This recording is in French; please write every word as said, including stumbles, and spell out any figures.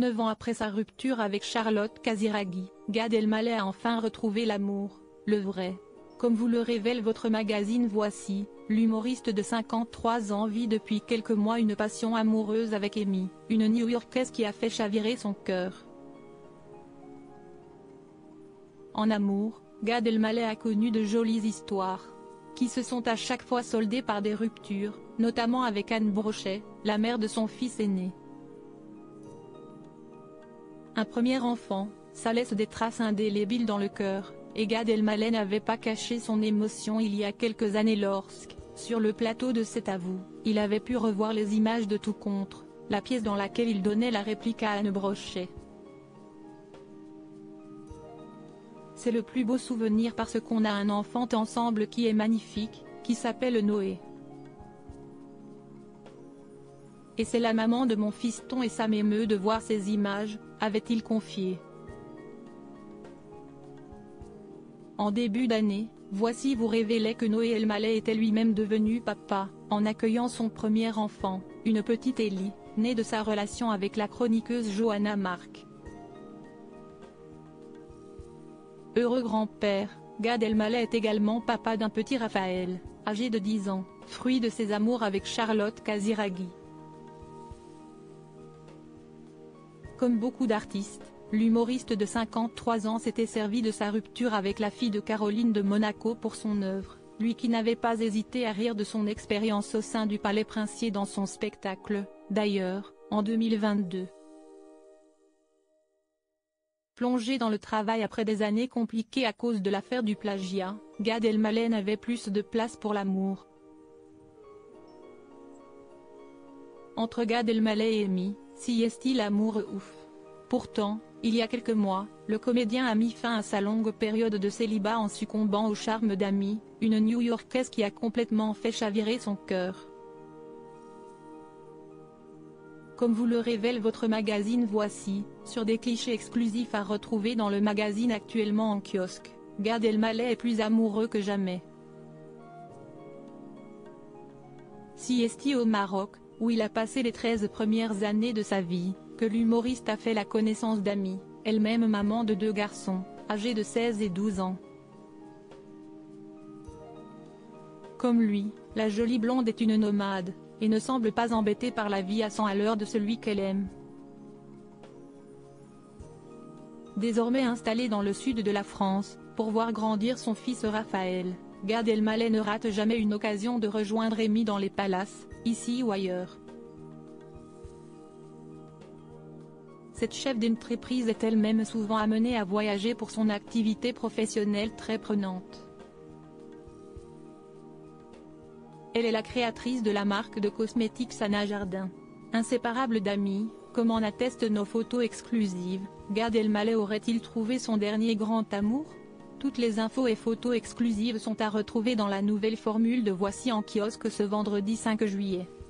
Neuf ans après sa rupture avec Charlotte Casiraghi, Gad Elmaleh a enfin retrouvé l'amour, le vrai. Comme vous le révèle votre magazine Voici, l'humoriste de cinquante-trois ans vit depuis quelques mois une passion amoureuse avec Amy, une New-Yorkaise qui a fait chavirer son cœur. En amour, Gad Elmaleh a connu de jolies histoires, qui se sont à chaque fois soldées par des ruptures, notamment avec Anne Brochet, la mère de son fils aîné. Un premier enfant, ça laisse des traces indélébiles dans le cœur, et Gad Elmaleh n'avait pas caché son émotion il y a quelques années lorsque, sur le plateau de C'est à vous, il avait pu revoir les images de Tout contre, la pièce dans laquelle il donnait la réplique à Anne Brochet. C'est le plus beau souvenir parce qu'on a un enfant ensemble qui est magnifique, qui s'appelle Noé. Et c'est la maman de mon fiston et ça m'émeut de voir ces images, avait-il confié. En début d'année, Voici vous révélait que Noé Elmaleh était lui-même devenu papa, en accueillant son premier enfant, une petite Ellie, née de sa relation avec la chroniqueuse Johanna Mark. Heureux grand-père, Gad Elmaleh est également papa d'un petit Raphaël, âgé de dix ans, fruit de ses amours avec Charlotte Casiraghi. Comme beaucoup d'artistes, l'humoriste de cinquante-trois ans s'était servi de sa rupture avec la fille de Caroline de Monaco pour son œuvre, lui qui n'avait pas hésité à rire de son expérience au sein du Palais Princier dans son spectacle, d'ailleurs, en deux mille vingt-deux. Plongé dans le travail après des années compliquées à cause de l'affaire du plagiat, Gad Elmaleh n'avait plus de place pour l'amour. Entre Gad Elmaleh et Amy, si est-il l'amour ouf. Pourtant, il y a quelques mois, le comédien a mis fin à sa longue période de célibat en succombant au charme d'Amy, une New-Yorkaise qui a complètement fait chavirer son cœur. Comme vous le révèle votre magazine Voici, sur des clichés exclusifs à retrouver dans le magazine actuellement en kiosque, Gad Elmaleh est plus amoureux que jamais. Si est-il au Maroc, où il a passé les treize premières années de sa vie, que l'humoriste a fait la connaissance d'Amy, elle-même maman de deux garçons, âgés de seize et douze ans. Comme lui, la jolie blonde est une nomade, et ne semble pas embêtée par la vie à cent à l'heure de celui qu'elle aime. Désormais installée dans le sud de la France, pour voir grandir son fils Raphaël, Gad Elmaleh ne rate jamais une occasion de rejoindre Amy dans les palaces, ici ou ailleurs. Cette chef d'entreprise est elle-même souvent amenée à voyager pour son activité professionnelle très prenante. Elle est la créatrice de la marque de cosmétiques Sana Jardin. Inséparable d'Amy, comme en attestent nos photos exclusives, Gad Elmaleh aurait-il trouvé son dernier grand amour? Toutes les infos et photos exclusives sont à retrouver dans la nouvelle formule de Voici en kiosque ce vendredi cinq juillet.